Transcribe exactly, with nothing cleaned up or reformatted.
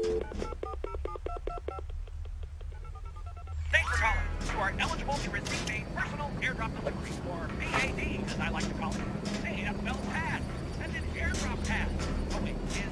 Thanks for calling. You are eligible to receive a personal airdrop delivery, or P A D, as I like to call it. Hey, that spells pad. That's an airdrop pad. Oh wait, is